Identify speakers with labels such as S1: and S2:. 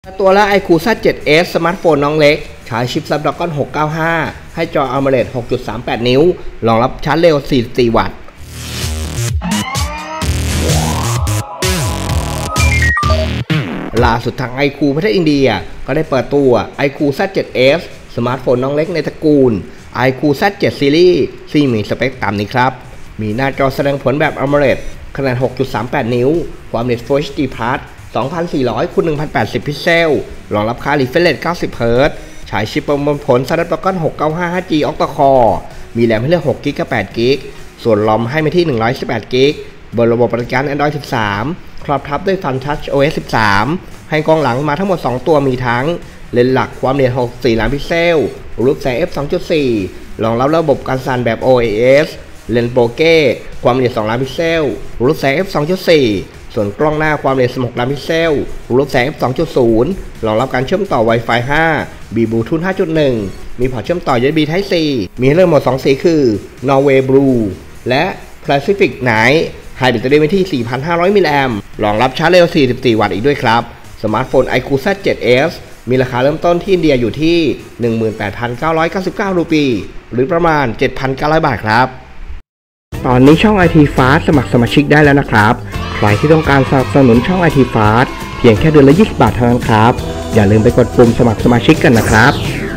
S1: ตัวละ iQOO Z7S สมาร์ทโฟนน้องเล็กใช้ชิป Snapdragon 695ให้จอ AMOLED 6.38 นิ้วรองรับชาร์จเร็ว 44 วัตต์ล่าสุดทาง iQOO ประเทศอินเดียก็ได้เปิดตัว iQOO Z7S สมาร์ทโฟนน้องเล็กในตระกูล iQOO Z7 Series ที่มีสเปคตามนี้ครับมีหน้าจอแสดงผลแบบ AMOLED ขนาด 6.38 นิ้วความละเอียด Full HD Plus 2400 x 1080 พิกเซลรองรับค่า refresh rate 90 Hz ใช้ชิปประมวลผล Snapdragon 695 5G Octa Core มีแรมให้เลือก6 g b กับ8 g b ส่วน ROM ให้มาที่118 g b บนระบบปฏิบัติการ Android 13 ครอบทับด้วย Fun Touch OS 13 ให้กล้องหลังมาทั้งหมด 2 ตัวมีทั้งเลนส์หลักความละเอียด64 ล้านพิกเซลรูปแสง f 2.4 รองรับระบบการสั่นแบบ OIS เลนส์โบเก้ความละเอียด2 ล้านพิกเซลรูปแสง f 2.4 ส่วนกล้องหน้าความละเอียด16 ล้านพิกเซลรูปแสง f 2.0 รองรับการเชื่อมต่อ Wi-Fi 5 มีบลูทูธ 5.1 มีพอร์ตเชื่อมต่อ USB Type C มีให้เลือกโหมด 2 สีคือ Norway Blue และ Pacific Night ให้แบตเตอรี่ไว้ที่ 4,500 มิลลิแอมป์รองรับชาร์จเร็ว 44 วัตต์อีกด้วยครับสมาร์ทโฟน iQOO Z7S มีราคาเริ่มต้นที่อินเดียอยู่ที่ 18,999 รูปีหรือประมาณ 7,900 บาทครับตอนนี้ช่อง IT Fast สมัครสมาชิกได้แล้วนะครับใครที่ต้องการสนับสนุนช่อง IT Fast เพียงแค่เดือนละ 20 บาทเท่านั้นครับอย่าลืมไปกดปุ่มสมัครสมาชิกกันนะครับ